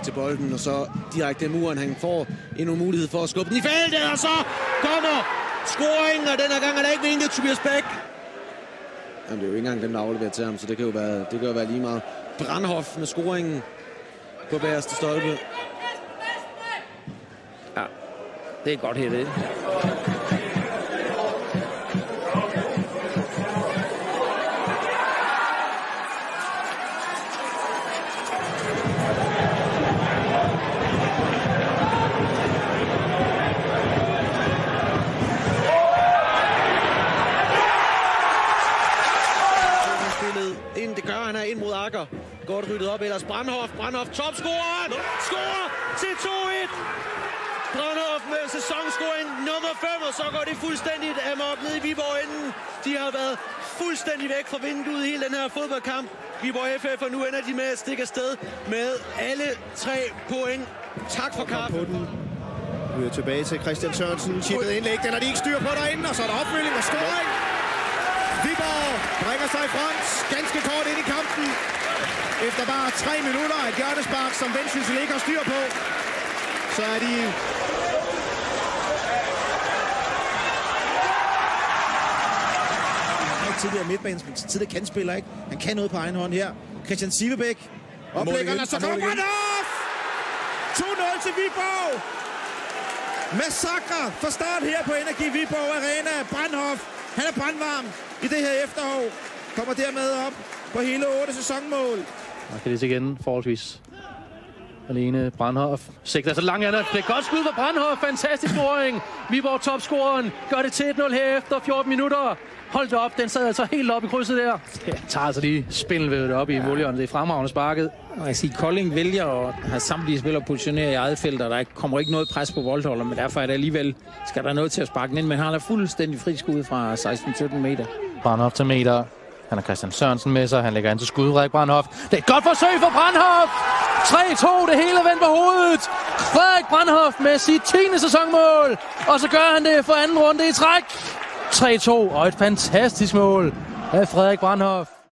til bolden, og så direkte muren. Han får endnu mulighed for at skubbe den i feltet, og så kommer scoringen, og denne gang er der ikke meningen, Tobias Bæk. Jamen, det er jo ikke engang dem, der afleverer til ham, så det kan jo være lige meget. Brandhoff med scoringen på bagerste stolpe. Ja, det er godt hættet. Det gør han her ind mod Akker. Godt ryddet op, ellers Brandhoff, topscoreren, scorer til 2-1. Brandhoff med sæsonscoring nummer 5, og så går det fuldstændigt amok ned i Viborg-enden. De har været fuldstændig væk fra vinduet i hele den her fodboldkamp. Viborg FF, og nu ender de med at stikke afsted med alle 3 point. Tak for kampen. Vi er tilbage til Christian Sørensen. Chippet indlæg, den har de ikke styr på derinde, og så er der opfølging og scoring. Viborg bringer sig i front ganske kort ind i kampen. Efter bare 3 minutter af et hjørnespark, som Vendsyssel ikke har styr på, så er de... Han er ikke tidligere midtbanespiller, tidligere kantspiller, ikke? Han kan noget på egen hånd her. Christian Sivebæk oplæggeren, og så kommer Brandhoff! 2-0 til Viborg! Massakre fra start her på Energi Viborg Arena. Brandhoff, han er brandvarm i det her efterår. Kommer dermed op på hele 8 sæsonmål. Og kan det igen forholdsvis alene. Brandhoff sigter så langt. Det er godt skud for Brandhoff. Fantastisk scoring. Viborg topscoreren gør det til 1-0 her efter 14 minutter. Hold da op, den sad altså helt op i krydset der. Ja, tager altså lige spindelvævet op i målhjørnet. Det er fremragende sparket. Og jeg siger, Kolding vælger at have samtlige spillere positioneret i eget felt, og der kommer ikke noget pres på voldholder, men derfor er det alligevel, skal der noget til at sparke den ind, men han er fuldstændig fri skud fra 16-17 meter. Brandhoff til meter. Han har Christian Sørensen med sig. Han lægger ind til skud. Frederik Brandhoff. Det er et godt forsøg for Brandhoff. 3-2. Det hele vendt på hovedet. Frederik Brandhoff med sit 10. sæsonmål. Og så gør han det for anden runde i træk. 3-2 og et fantastisk mål af Frederik Brandhoff.